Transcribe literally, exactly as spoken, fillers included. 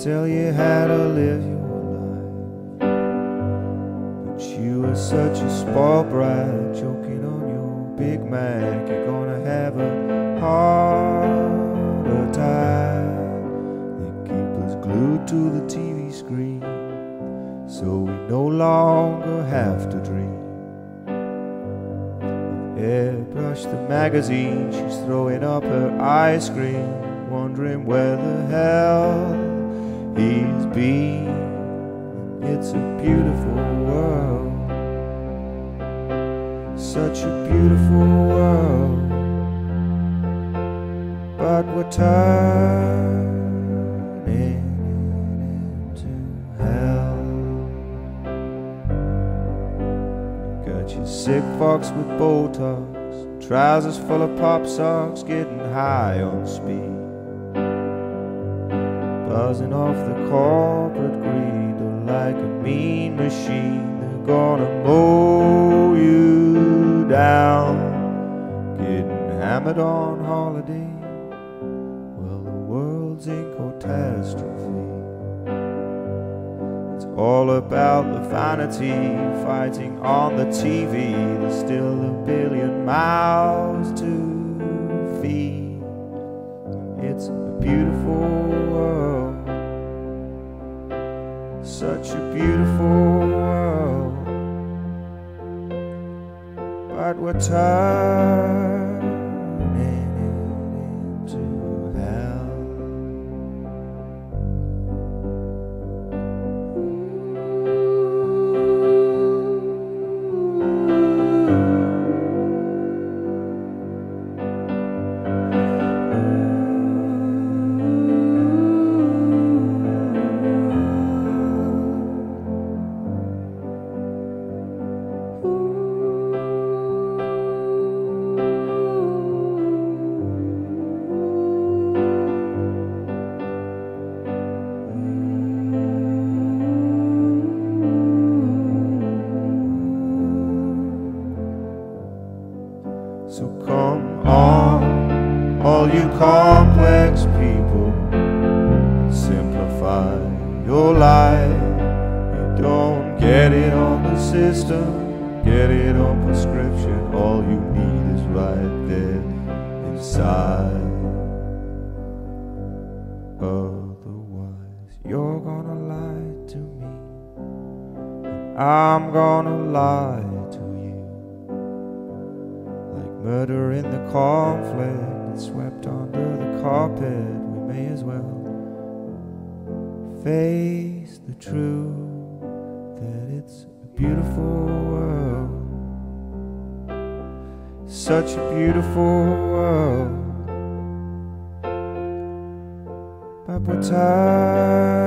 tell you how to live your life, but you are such a spoiled brat, choking on your Big Mac. You're gonna have a heart attack. They keep us glued to the T V screen, so we no longer have to dream. Airbrush the magazine, she's throwing up her ice cream, wondering where the hell he's been. It's a beautiful world, such a beautiful world, but we're turning into hell. Got your sick fox with Botox, trousers full of pop socks, getting high on speed, buzzing off the corporate greed, or like a mean machine. They're gonna mow you down, getting hammered on holiday. Well, the world's in catastrophe. It's all about the vanity fighting on the T V. There's still a billion mouths to feed. It's a beautiful world, such a beautiful world, but we're turning into hell. So come on, all you complex people, simplify your life. You don't get it on the system, get it on prescription. All you need is right there inside. Otherwise you're gonna lie to me, and I'm gonna lie to you. Murder in the conflict that's swept under the carpet. We may as well face the truth that it's a beautiful world, such a beautiful world, but we're tired.